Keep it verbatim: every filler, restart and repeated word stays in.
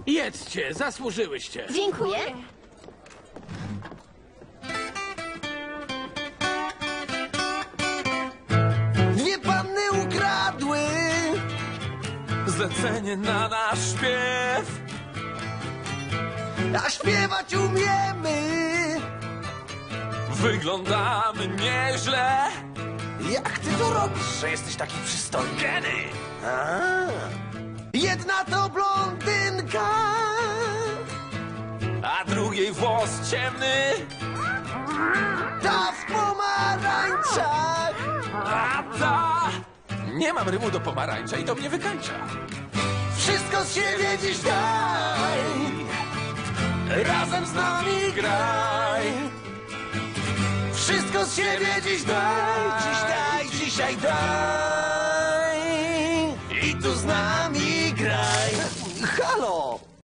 Jedzcie, zasłużyłyście. Dziękuję. Dwie panny ukradły Zlecenie na nasz śpiew. a śpiewać umiemy. Wyglądamy nieźle. Jak ty to robisz, że jesteś taki przystojny? Geny! A, jedna to blondynka, A drugiej włos ciemny. ta w pomarańczach. A ta... Nie mam rymu do pomarańcza i to mnie wykańcza. Wszystko z siebie dziś daj, razem z nami graj. Wszystko z siebie dziś daj, dziś daj, dzisiaj daj. I tu z nami graj. Halo!